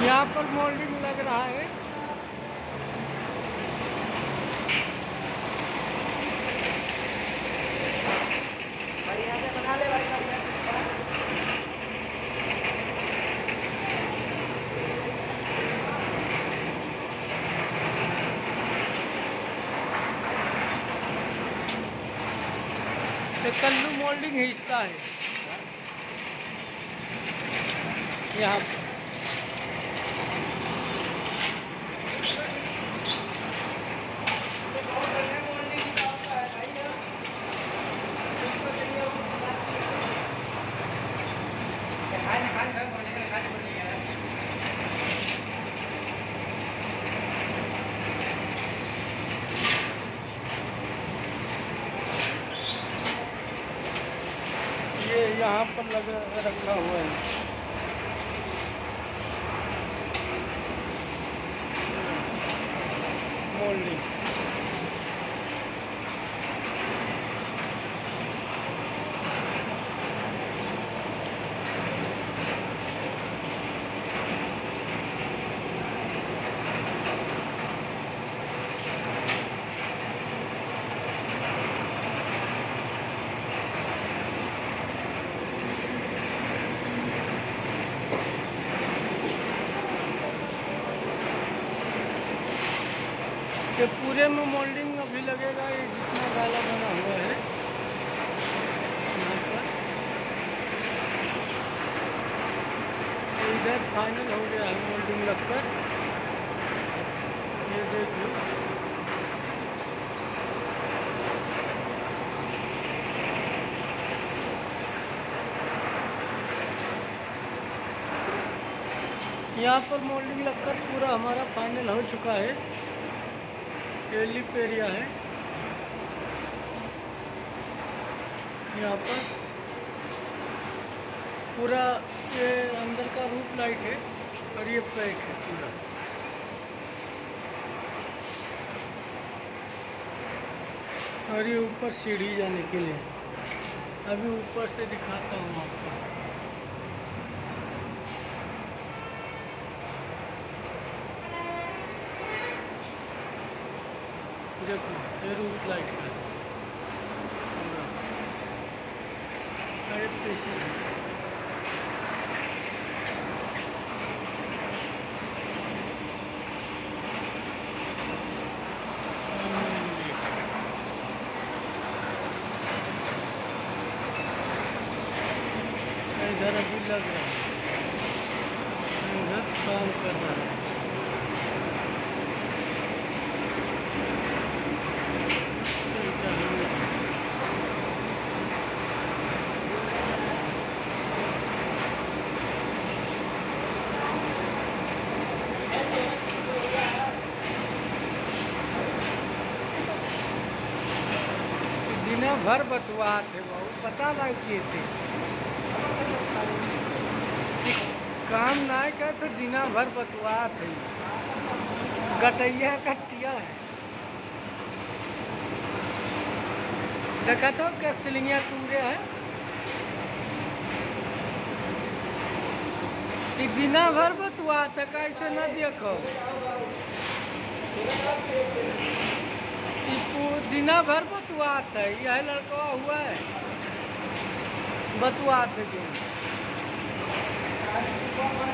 यहाँ पर मोल्डिंग लग रहा है। बढ़िया से बना ले भाई, बढ़िया से कल्लू मोल्डिंग हिस्सा है यहाँ पर। ये यहाँ पर रखा हुआ है। मोल्डिंग के पूरे में मोल्डिंग अभी लगेगा। ये जितना गाला बना हुआ है यहाँ पर, इधर फाइनल हो गया है मोल्डिंग लगकर। ये देख लो, यहाँ पर मोल्डिंग लगकर पूरा हमारा फाइनल हो चुका है। ये लिप एरिया है यहाँ पर पूरा। ये अंदर का रूफ लाइट है और ये पैक है पूरा। और ये ऊपर सीढ़ी जाने के लिए, अभी ऊपर से दिखाता हूँ आपको। देखो ये रूफ लाइट है पूरा, 8 पीसेस है। इधर अभी लग रहा है, इधर काम कर रहा है। दिन भर बतवा थे वो पता नहीं किए थे, काम नहीं कर तो दिन भर बतवा थे। गटैया कटिया है, देखा तो क्या सिलिंगिया टूरे है। दिन भर बतवा था, कैसे न देखो दिन भर बतुआत है। यह लड़का हुआ है बतुआत है जो